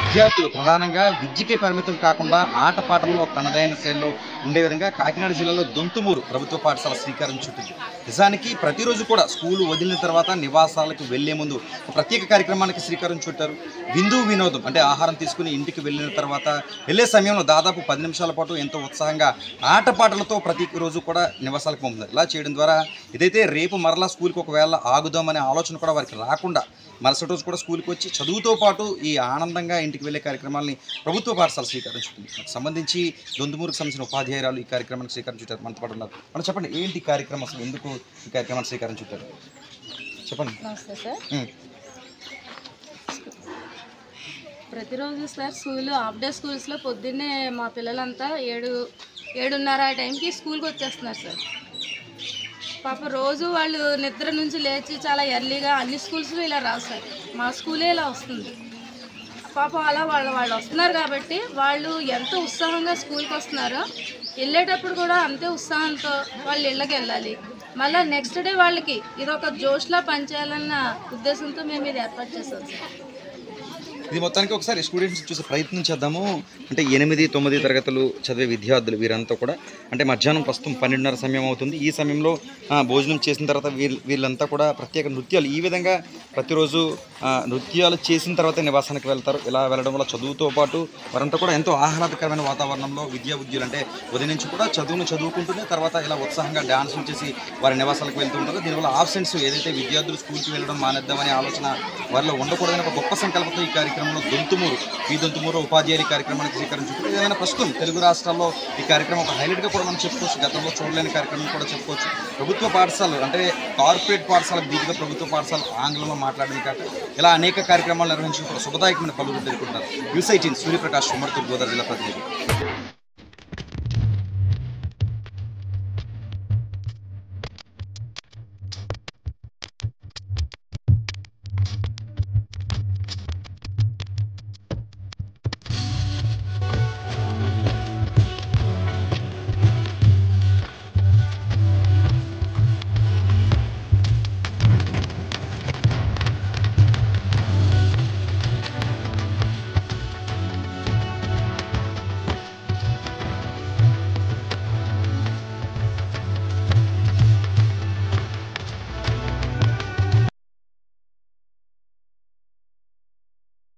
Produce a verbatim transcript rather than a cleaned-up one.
విద్యార్థులు ప్రధానంగా విద్యకే పరిమితం కాకుండా ఆటపాటల్లో తనదైన శైలిలో ఉండే విధంగా కాకినాడ జిల్లాలో దొంతుమూరు ప్రభుత్వ పాఠశాల శ్రీకారం చుట్టింది. నిజానికి ప్రతిరోజు కూడా స్కూలు వదిలిన తర్వాత నివాసాలకు వెళ్లే ముందు ఒక ప్రత్యేక కార్యక్రమానికి శ్రీకారం చుట్టారు. విందు వినోదం అంటే ఆహారం తీసుకుని ఇంటికి వెళ్ళిన తర్వాత వెళ్లే సమయంలో దాదాపు పది నిమిషాల పాటు ఎంతో ఉత్సాహంగా ఆటపాటలతో ప్రతి రోజు కూడా నివాసాలకు పంపుతారు. ఇలా చేయడం ద్వారా ఇదైతే రేపు మరలా స్కూల్కి ఒకవేళ ఆగుదామనే ఆలోచన కూడా వారికి రాకుండా మరుసటి రోజు కూడా స్కూల్కి వచ్చి చదువుతో పాటు ఈ ఆనందంగా ఇంటికి వెళ్ళే కార్యక్రమాలని ప్రభుత్వ పాఠశాల శ్రీకారం చుట్టింది. నాకు సంబంధించి దొంతుమూరుకు సంబంధించిన ఉపాధ్యాయురాలు ఈ కార్యక్రమానికి శ్రీకారం చుట్టారు. మనతో పాటు ఉన్నారు. మనం చెప్పండి, ఏంటి కార్యక్రమం, అసలు ఎందుకు ఈ కార్యక్రమాన్ని శ్రీకారం చుట్టారు చెప్పండి. నమస్తే సార్. ప్రతిరోజు సార్ స్కూల్ హాఫ్ డే స్కూల్స్లో పొద్దున్నే మా పిల్లలంతా ఏడు ఏడున్నర ఆ టైంకి స్కూల్కి వచ్చేస్తున్నారు సార్. పాప రోజు వాళ్ళు నిద్ర నుంచి లేచి చాలా ఎర్లీగా అన్ని స్కూల్స్లో ఇలా రాస్తారు, మా స్కూలే ఇలా వస్తుంది. పాపం అలా వాళ్ళు వాళ్ళు వస్తున్నారు కాబట్టి వాళ్ళు ఎంత ఉత్సాహంగా స్కూల్కి వస్తున్నారో వెళ్ళేటప్పుడు కూడా అంతే ఉత్సాహంతో వాళ్ళు ఇళ్ళకి వెళ్ళాలి. మళ్ళీ నెక్స్ట్ డే వాళ్ళకి ఇది ఒక జోష్లా పనిచేయాలన్న ఉద్దేశంతో మేము ఇది ఏర్పాటు చేస్తాం సార్. ఇది మొత్తానికి ఒకసారి స్టూడెంట్స్ చూసే ప్రయత్నం చేద్దాము. అంటే ఎనిమిది తొమ్మిది తరగతులు చదివే విద్యార్థులు వీరంతా కూడా అంటే మధ్యాహ్నం ప్రస్తుతం పన్నెండున్నర సమయం అవుతుంది. ఈ సమయంలో భోజనం చేసిన తర్వాత వీళ్ళు వీళ్ళంతా కూడా ప్రత్యేక నృత్యాలు ఈ విధంగా ప్రతిరోజు నృత్యాలు చేసిన తర్వాత నివాసానికి వెళ్తారు. ఇలా వెళ్ళడం వల్ల చదువుతో పాటు వారంతా కూడా ఎంతో ఆహ్లాదకరమైన వాతావరణంలో విద్యా ఉద్యోగులు అంటే ఉదయం నుంచి కూడా చదువును చదువుకుంటూనే తర్వాత ఇలా ఉత్సాహంగా డ్యాన్సులు చేసి వారి నివాసాలకు వెళ్తూ ఉంటారు. దీనివల్ల ఆబ్సెంట్స్ ఏదైతే విద్యార్థులు స్కూల్కి వెళ్ళడం మానేద్దామనే ఆలోచన వారిలో ఉండకూడదని ఒక గొప్ప సంకల్పంతో ఈ కార్యక్రమంలో దొంతుమూరు ఈ దొంతుమూరు ఉపాధ్యాయుల కార్యక్రమానికి శ్రీకారం చుట్టారు. ఏదైనా ప్రస్తుతం తెలుగు రాష్ట్రాల్లో ఈ కార్యక్రమం ఒక హైలైట్గా కూడా మనం చెప్పుకోవచ్చు. గతంలో చూడలేని కార్యక్రమం కూడా చెప్పుకోవచ్చు. ప్రభుత్వ పాఠశాలలు అంటే కార్పొరేట్ పాఠశాలకు దీటుగా ప్రభుత్వ పాఠశాల ఆంగ్లంలో మాట్లాడడం కాక ఇలా అనేక కార్యక్రమాలు నిర్వహించిన శుభదాయకమైన పలువురు తెలుపుకుంటారు. న్యూస్ ఎయిటీన్ సూర్యప్రకాష్ ఉమ్మర్తూరు గోదావరి జిల్లా ప్రతినిధి.